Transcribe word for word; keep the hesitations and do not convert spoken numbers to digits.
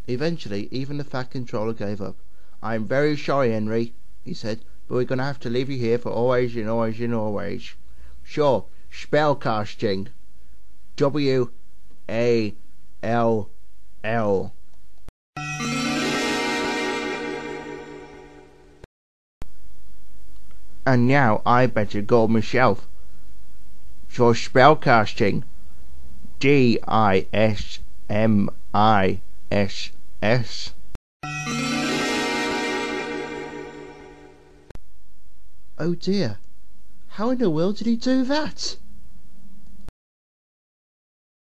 Eventually, even the Fat Controller gave up. "I'm very sorry, Henry," he said, "but we're going to have to leave you here for always and always and always. Sure, spellcasting. W A L L. And now I better go myself. For spellcasting. D I S M I S S. Oh dear, how in the world did he do that?